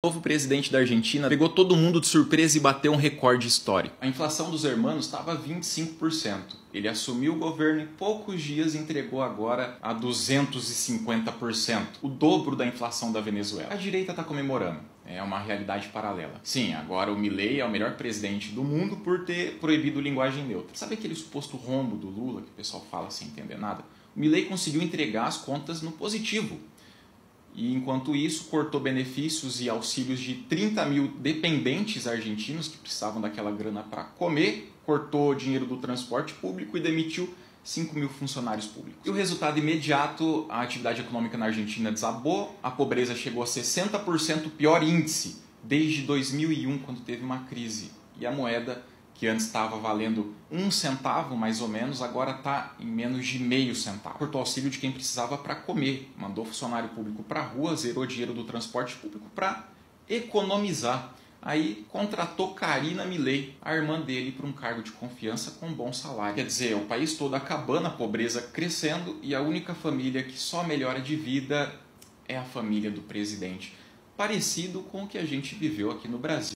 O novo presidente da Argentina pegou todo mundo de surpresa e bateu um recorde histórico. A inflação dos hermanos estava 25%. Ele assumiu o governo em poucos dias e entregou agora a 250%, o dobro da inflação da Venezuela. A direita está comemorando. É uma realidade paralela. Sim, agora o Milei é o melhor presidente do mundo por ter proibido linguagem neutra. Sabe aquele suposto rombo do Lula que o pessoal fala sem entender nada? O Milei conseguiu entregar as contas no positivo. E enquanto isso, cortou benefícios e auxílios de 30 mil dependentes argentinos que precisavam daquela grana para comer, cortou dinheiro do transporte público e demitiu 5 mil funcionários públicos. E o resultado imediato, a atividade econômica na Argentina desabou, a pobreza chegou a 60%, o pior índice desde 2001, quando teve uma crise. E a moeda, que antes estava valendo 1 centavo mais ou menos, agora está em menos de meio centavo. Cortou auxílio de quem precisava para comer, mandou funcionário público para a rua, zerou dinheiro do transporte público para economizar. Aí contratou Karina Milei, a irmã dele, para um cargo de confiança com bom salário. Quer dizer, o país todo acabando, a pobreza crescendo e a única família que só melhora de vida é a família do presidente. Parecido com o que a gente viveu aqui no Brasil.